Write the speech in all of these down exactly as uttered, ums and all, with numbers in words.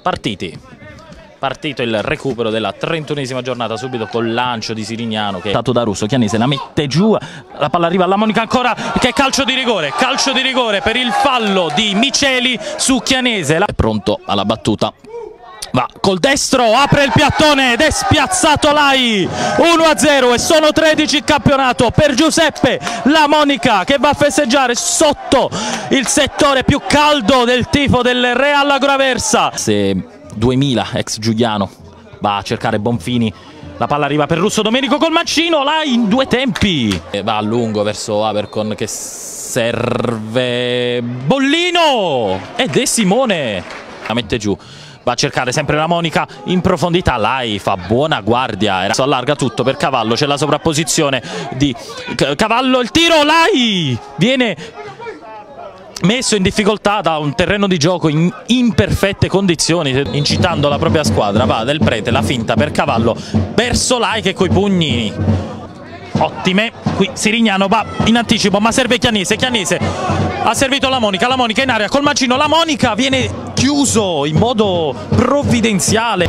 partiti. Partito il recupero della trentunesima giornata, subito col lancio di Sirignano che è stato da Russo. Chianese la mette giù, la palla arriva alla Monica ancora, che è calcio di rigore, calcio di rigore per il fallo di Miceli su Chianese. È pronto alla battuta, va col destro, apre il piattone ed è spiazzato Lai. Uno a zero e sono tredici il campionato per Giuseppe La Monica, che va a festeggiare sotto il settore più caldo del tifo del Real Agroaversa. Se duemila ex Giuliano va a cercare Bonfini, la palla arriva per Russo, Domenico col mancino, là in due tempi e va a lungo verso Abercon che serve Bollino e De Simone la mette giù, va a cercare sempre La Monica in profondità, Lai fa buona guardia, allarga tutto per Cavallo, c'è la sovrapposizione di Cavallo, il tiro, Lai viene messo in difficoltà da un terreno di gioco in imperfette condizioni, incitando la propria squadra. Va Del Prete, la finta per Cavallo verso Lai che coi pugni ottime, qui Sirignano va in anticipo ma serve Chianese, Chianese ha servito La Monica, La Monica in area col mancino, La Monica viene chiuso in modo provvidenziale,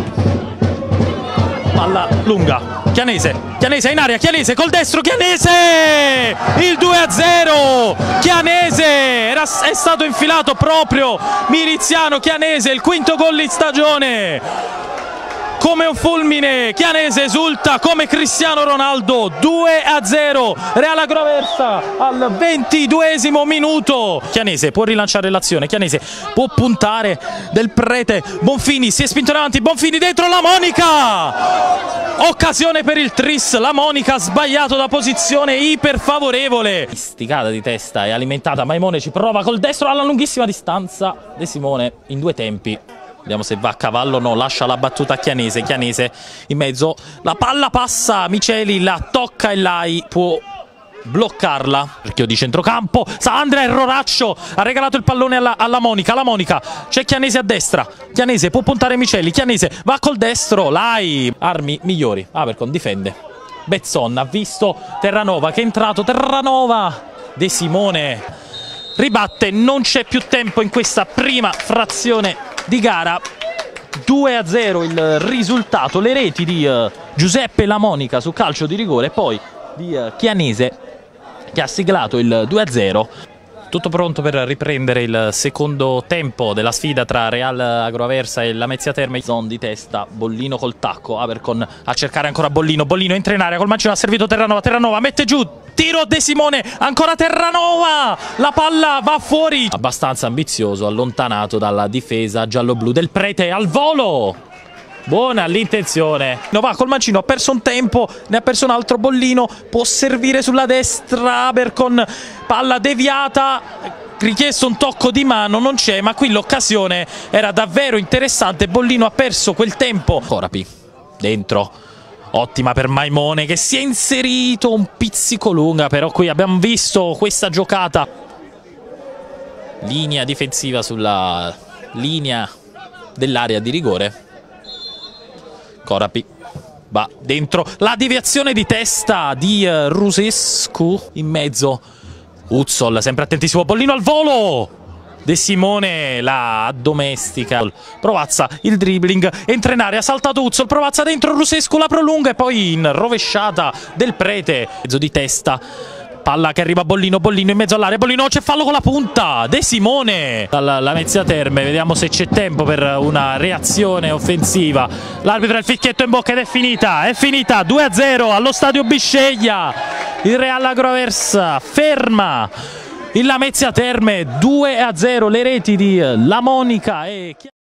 palla lunga, Chianese, Chianese in area, Chianese col destro, Chianese il due a zero, Chianese era, è stato infilato proprio Miliziano, Chianese il quinto gol in stagione, come un fulmine, Chianese esulta come Cristiano Ronaldo. Due a zero, Real Agroaversa al ventiduesimo minuto. Chianese può rilanciare l'azione, Chianese può puntare, Del Prete, Bonfini si è spinto in avanti, Bonfini dentro, La Monica, occasione per il tris, La Monica ha sbagliato da posizione iperfavorevole, sticata di testa e alimentata, Maimone ci prova col destro alla lunghissima distanza, De Simone in due tempi. Vediamo se va a Cavallo, no, lascia la battuta a Chianese, Chianese in mezzo, la palla passa, Miceli la tocca e Lai può bloccarla, cerchio di centrocampo, Andrea Erroraccio ha regalato il pallone alla, alla Monica, la Monica, c'è Chianese a destra, Chianese può puntare Miceli, Chianese va col destro, Lai, armi migliori, Abercon difende, Bezzon ha visto Terranova che è entrato, Terranova, De Simone ribatte, non c'è più tempo in questa prima frazione di gara, due a zero il risultato, le reti di uh, Giuseppe La Monica su calcio di rigore e poi di uh, Chianese che ha siglato il due a zero. Tutto pronto per riprendere il secondo tempo della sfida tra Real Agroaversa e Lamezia Terme. Zon di testa, Bollino col tacco, Abercon a cercare ancora Bollino, Bollino entra in area col mancino, ha servito Terranova, Terranova mette giù, tiro De Simone, ancora Terranova, la palla va fuori, abbastanza ambizioso, allontanato dalla difesa giallo-blu. Del Prete al volo, buona l'intenzione, no, va col mancino, ha perso un tempo, ne ha perso un altro, Bollino può servire sulla destra, Abercon, palla deviata, richiesto un tocco di mano, non c'è, ma qui l'occasione era davvero interessante, Bollino ha perso quel tempo, Corapi dentro, ottima per Maimone che si è inserito un pizzico lunga, però qui abbiamo visto questa giocata, linea difensiva sulla linea dell'area di rigore, Corapi va dentro, la deviazione di testa di uh, Rusescu in mezzo, Uzzol sempre attentissimo, Bollino al volo, De Simone la addomestica, Provazza il dribbling, entra in area, ha saltato Uzzol, Provazza dentro, Rusescu la prolunga e poi in rovesciata Del Prete, mezzo di testa, palla che arriva a Bollino, Bollino in mezzo all'area, Bollino c'è fallo con la punta, De Simone dalla Lamezia Terme, vediamo se c'è tempo per una reazione offensiva, l'arbitro ha il fischietto in bocca ed è finita, è finita, due a zero allo stadio Bisceglia, il Real Agroaversa ferma il Lamezia Terme, due a zero le reti di La Monica e